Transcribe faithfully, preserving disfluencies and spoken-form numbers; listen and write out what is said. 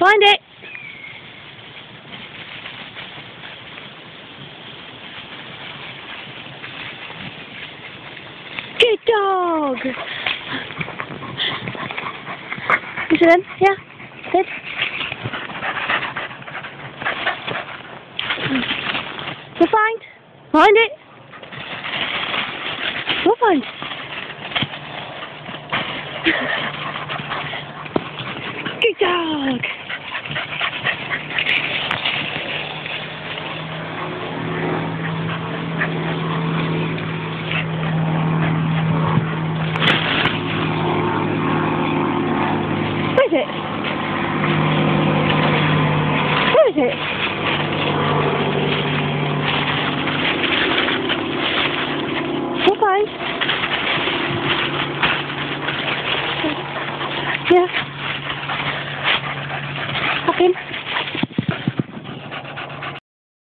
Find it. Good dog. You see them? Yeah. Good. You'll find. Find it. We'll find. Good dog.